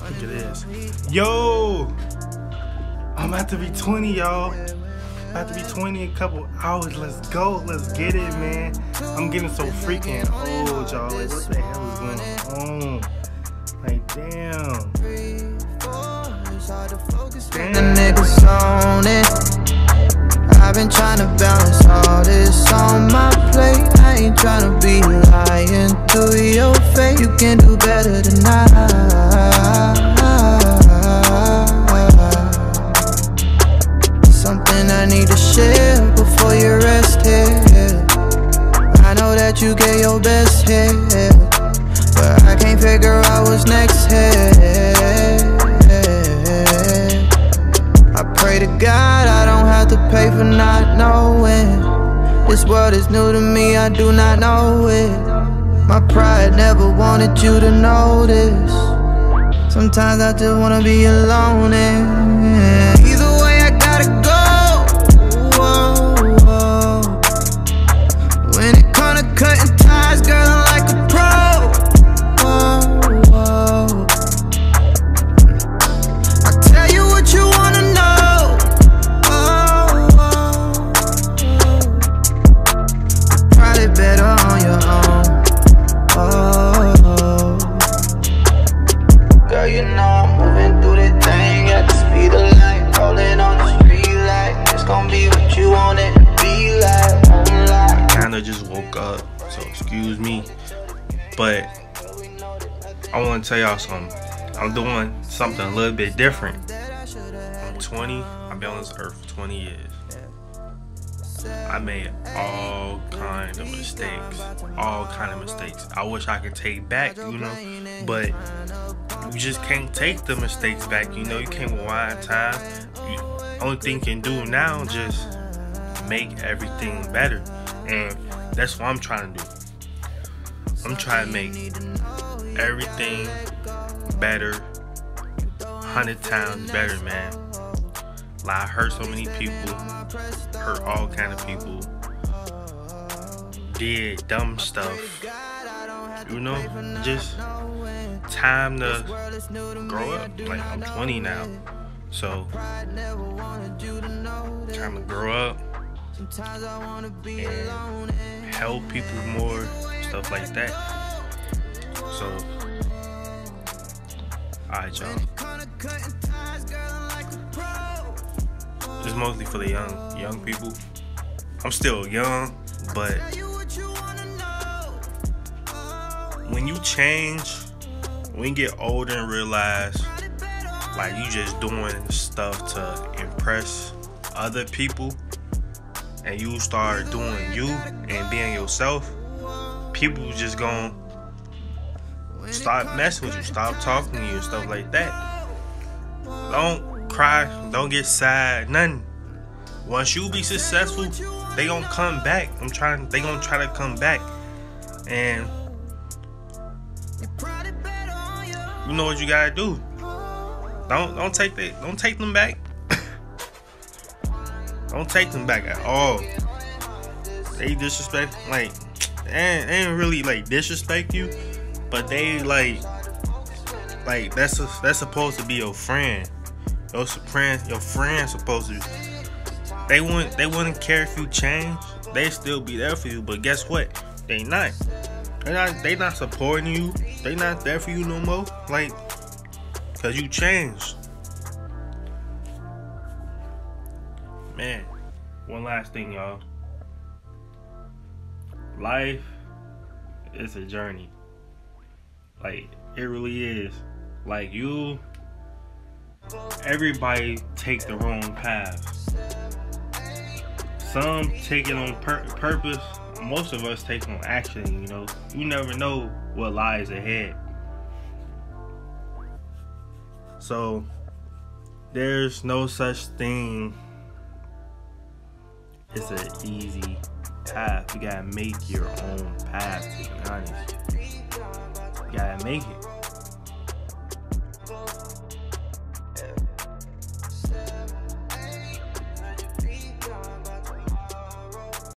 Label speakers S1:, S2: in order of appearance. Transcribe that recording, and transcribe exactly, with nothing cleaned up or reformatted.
S1: Look at this. Yo! I'm about to be twenty, y'all. About to be twenty in a couple hours. Let's go. Let's get it, man. I'm getting so freaking old, y'all. Like, what the hell is going on? Like, damn. Damn.
S2: The niggas on it. I've been trying to balance all this on my plate. I ain't trying to be lying to your face. You can do better than I. Something I need to share before you rest here. I know that you get your best here, but I can't figure out what's next here. I pray to God I don't have to pay for not knowing. This world is new to me, I do not know it. My pride never wanted you to know this. Sometimes I just wanna be alone, and either way I gotta go. Whoa, whoa. When it comes to cutting ties, girl, I'm like a pro. Whoa, whoa. I'll tell you what you wanna know. Oh, oh, oh. Probably better on your own. Oh, girl, you know I'm moving through the thing at the speed of light, rolling on the street like it's gonna be what you want it to be like.
S1: I kinda just woke up, so excuse me. But I wanna tell y'all something. I'm doing something a little bit different. I'm twenty, I've been on this earth for twenty years. I made all kind of mistakes, all kind of mistakes. I wish I could take back, you know, but you just can't take the mistakes back, you know. You can't rewind time. You, only thing you can do now is just make everything better, and that's what I'm trying to do. I'm trying to make everything better, hundred times better, man. Like, I hurt so many people, hurt all kind of people, did dumb stuff, you know. Just time to grow up. Like, I'm twenty now, so time to grow up and help people more, stuff like that. So, alright, y'all. It's mostly for the young young people. I'm still young, but when you change, when you get older and realize like you just doing stuff to impress other people, and you start doing you and being yourself, people just gonna start messing with you, stop talking to you and stuff like that. Don't cry, don't get sad, nothing. Once you be successful, they gonna come back. I'm trying, they gonna try to come back, and you know what you gotta do. Don't don't take they don't take them back. Don't take them back at all. They disrespect, like, they ain't, they ain't really like disrespect you, but they like like that's a, that's supposed to be your friend. Your friend, your friend supposed to. They wouldn't they wouldn't care if you change. They still be there for you, but guess what? They not. They not they not supporting you. They not there for you no more. Like, cause you changed. Man, one last thing, y'all. Life is a journey. Like, it really is. Like, you, everybody take the wrong path. Some take it on pur purpose. Most of us take on accident, you know. You never know what lies ahead. So, there's no such thing as an easy path. You gotta make your own path, to be honest. You gotta make it.